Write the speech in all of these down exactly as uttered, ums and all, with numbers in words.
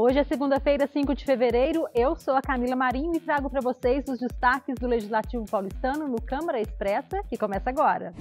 Hoje é segunda-feira, cinco de fevereiro, eu sou a Camila Marinho e trago para vocês os destaques do Legislativo paulistano no Câmara Expressa, que começa agora.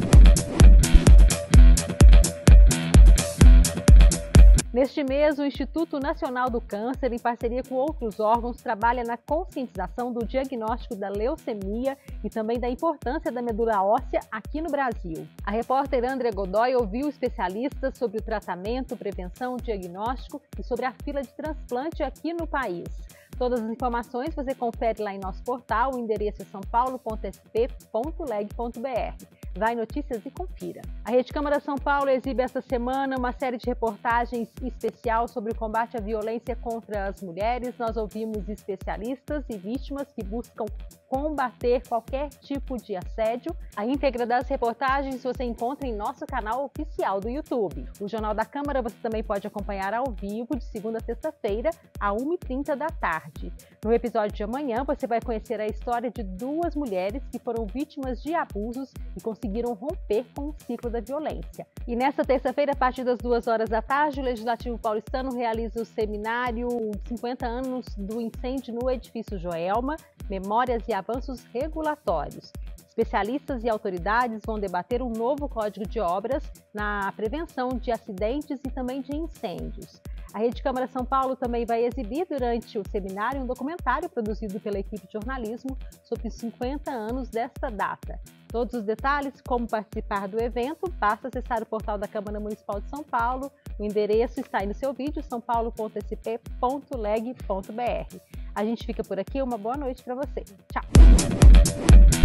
Neste mês, o Instituto Nacional do Câncer, em parceria com outros órgãos, trabalha na conscientização do diagnóstico da leucemia e também da importância da medula óssea aqui no Brasil. A repórter Andrea Godoy ouviu especialistas sobre o tratamento, prevenção, diagnóstico e sobre a fila de transplante aqui no país. Todas as informações você confere lá em nosso portal, o endereço é são paulo ponto s p ponto leg ponto b r. Vai Notícias e confira. A Rede Câmara São Paulo exibe esta semana uma série de reportagens especial sobre o combate à violência contra as mulheres. Nós ouvimos especialistas e vítimas que buscam combater qualquer tipo de assédio. A íntegra das reportagens você encontra em nosso canal oficial do YouTube. O Jornal da Câmara você também pode acompanhar ao vivo de segunda a sexta-feira, às uma e trinta da tarde. No episódio de amanhã você vai conhecer a história de duas mulheres que foram vítimas de abusos e conseguiram romper com o ciclo da violência. E nesta terça-feira, a partir das duas horas da tarde, o Legislativo paulistano realiza o seminário cinquenta anos do incêndio no edifício Joelma, Memórias e Avanços Regulatórios. Especialistas e autoridades vão debater um novo Código de Obras na prevenção de acidentes e também de incêndios. A Rede Câmara São Paulo também vai exibir durante o seminário um documentário produzido pela equipe de jornalismo sobre os cinquenta anos desta data. Todos os detalhes, como participar do evento, basta acessar o portal da Câmara Municipal de São Paulo. O endereço está aí no seu vídeo, são paulo ponto s p ponto leg ponto b r. A gente fica por aqui, uma boa noite para você. Tchau!